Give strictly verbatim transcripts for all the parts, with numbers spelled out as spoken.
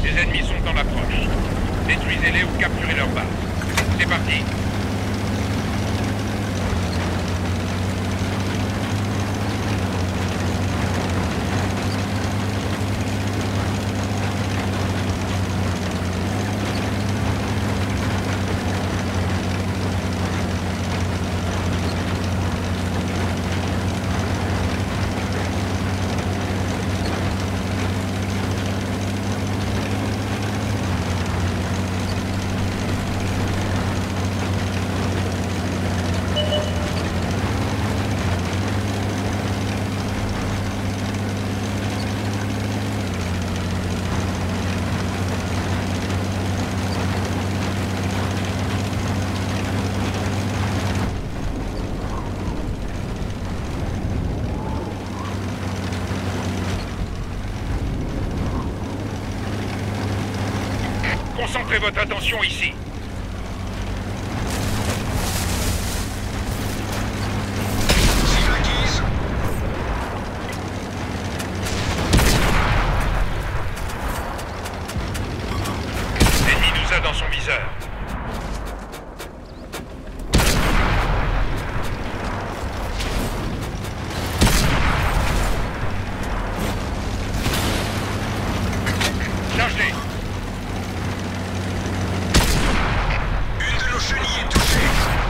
Les ennemis sont en approche. Détruisez-les ou capturez leur base. C'est parti. Concentrez votre attention ici. Cible acquise. L'ennemi nous a dans son viseur. Chargez. Une de nos chenilles est touchée.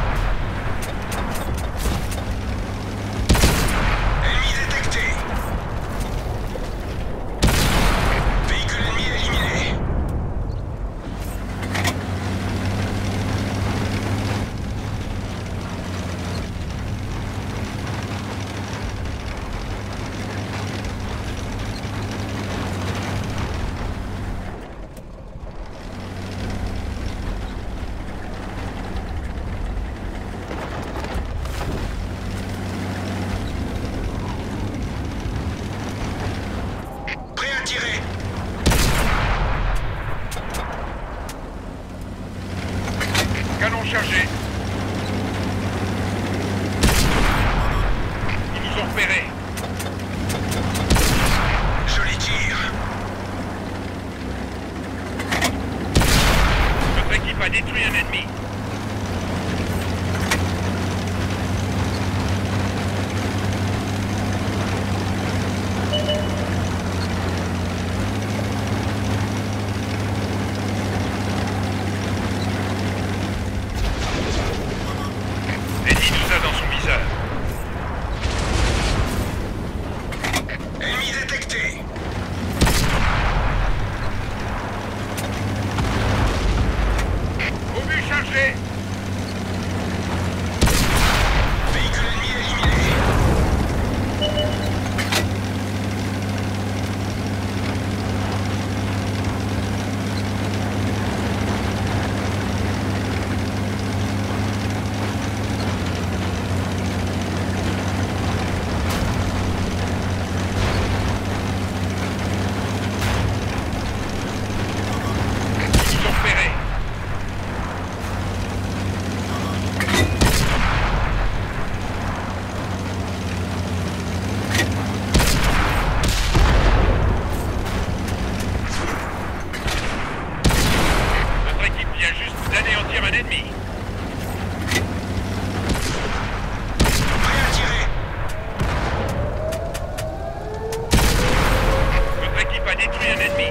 Ennemi détecté. Véhicule ennemi éliminé. Prêt à tirer. Canon chargé. Ils nous ont repérés. Joli tir. Notre équipe a détruit un ennemi. L'ennemi nous a dans son viseur. Ennemi détecté. Obus chargé. Véhicule ennemi éliminé. Ils nous ont repérés. Notre équipe vient juste d'anéantir un ennemi. Prêt à tirer. Notre équipe a détruit un ennemi.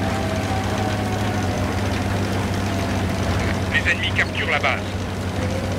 Les ennemis capturent la base.